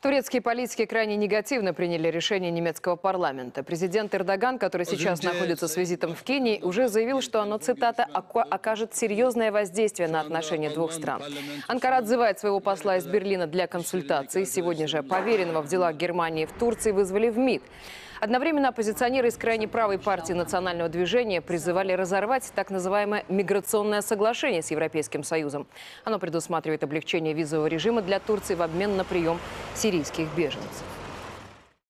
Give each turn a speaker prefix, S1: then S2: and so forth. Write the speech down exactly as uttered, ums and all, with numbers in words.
S1: Турецкие политики крайне негативно приняли решение немецкого парламента. Президент Эрдоган, который сейчас находится с визитом в Кении, уже заявил, что оно, цитата, «окажет серьезное воздействие на отношения двух стран». Анкара отзывает своего посла из Берлина для консультаций. Сегодня же поверенного в делах Германии в Турции вызвали в МИД. Одновременно оппозиционеры из крайне правой партии национального движения призывали разорвать так называемое миграционное соглашение с Европейским Союзом. Оно предусматривает облегчение визового режима для Турции в обмен на прием сирийских беженцев.